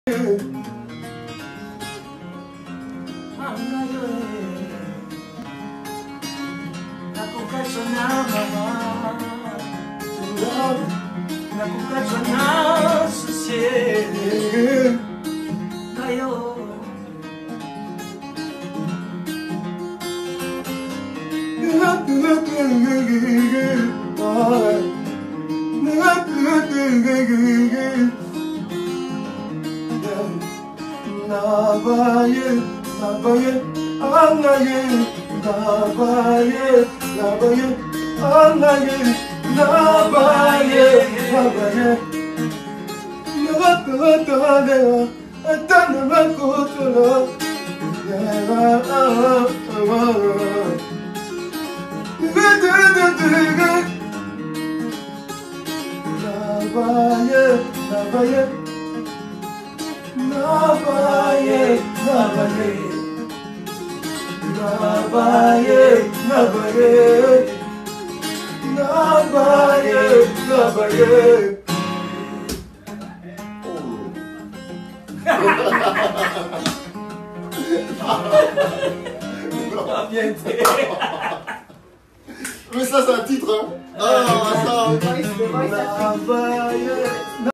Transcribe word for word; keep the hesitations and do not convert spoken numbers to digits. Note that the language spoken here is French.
Nabaye, nabaye, anaye, nabaye, nabaye, anaye, nabaye, nabaye. Nakatale, atana nakutula, yara ah ah. Nabaye, nabaye. Nabaye, nabaye, nabaye, nabaye, nabaye, nabaye. Mais ça c'est un titre hein. Ah, ça. Nabaye.